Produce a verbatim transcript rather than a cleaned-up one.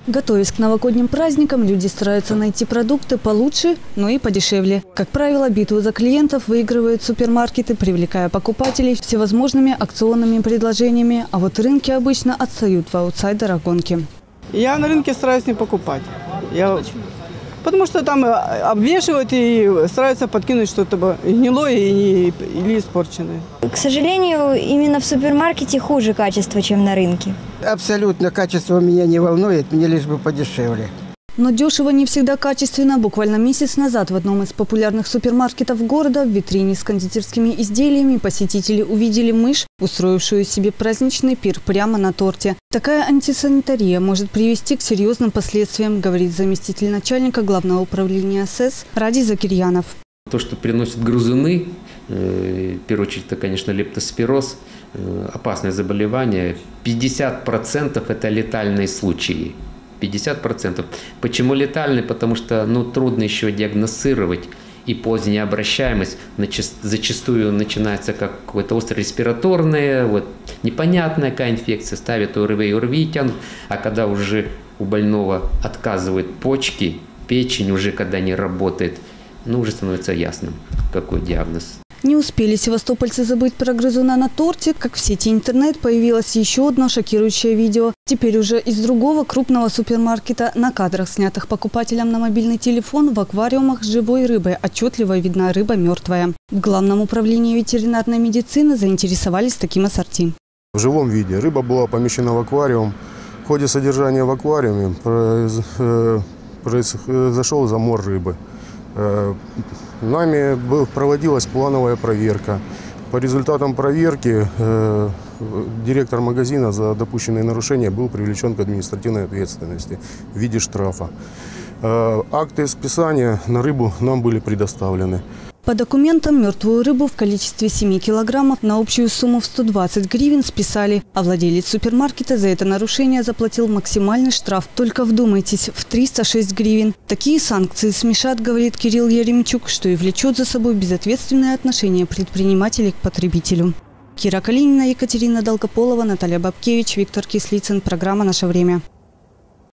Готовясь к новогодним праздникам, люди стараются найти продукты получше, но и подешевле. Как правило, битву за клиентов выигрывают супермаркеты, привлекая покупателей всевозможными акционными предложениями, а вот рынки обычно отстают в аутсайдера гонки. Я на рынке стараюсь не покупать. Я... Потому что там обвешивают и стараются подкинуть что-то гнилое или испорченное. К сожалению, именно в супермаркете хуже качество, чем на рынке. Абсолютно качество меня не волнует, мне лишь бы подешевле. Но дешево не всегда качественно. Буквально месяц назад в одном из популярных супермаркетов города в витрине с кондитерскими изделиями посетители увидели мышь, устроившую себе праздничный пир прямо на торте. Такая антисанитария может привести к серьезным последствиям, говорит заместитель начальника Главного управления СЭС Ради Закирьянов. То, что приносят грызуны, в первую очередь, это, конечно, лептоспироз, опасное заболевание. пятьдесят процентов это летальные случаи. пятьдесят процентов. Почему летальный? Потому что ну, трудно еще диагностировать. И поздняя обращаемость зачастую начинается как какое-то острореспираторное, вот, непонятная какая инфекция, ставят ОРВИ, ОРВИ тянут, а когда уже у больного отказывают почки, печень уже когда не работает, ну уже становится ясным, какой диагноз. Не успели севастопольцы забыть про грызуна на торте, как в сети интернет появилось еще одно шокирующее видео. Теперь уже из другого крупного супермаркета. На кадрах, снятых покупателям на мобильный телефон, в аквариумах с живой рыбой отчетливо видна рыба мертвая. В Главном управлении ветеринарной медицины заинтересовались таким ассорти. В живом виде рыба была помещена в аквариум. В ходе содержания в аквариуме произошел замор рыбы. Нами проводилась плановая проверка. По результатам проверки э, директор магазина за допущенные нарушения был привлечен к административной ответственности в виде штрафа. Э, акты списания на рыбу нам были предоставлены. По документам мертвую рыбу в количестве семи килограммов на общую сумму в сто двадцать гривен списали, а владелец супермаркета за это нарушение заплатил максимальный штраф. Только вдумайтесь, в триста шесть гривен. Такие санкции смешат, говорит Кирилл Яремчук, что и влечет за собой безответственное отношение предпринимателей к потребителю. Кира Калинина, Екатерина Долгополова, Наталья Бабкевич, Виктор Кислицын. Программа «Наше время».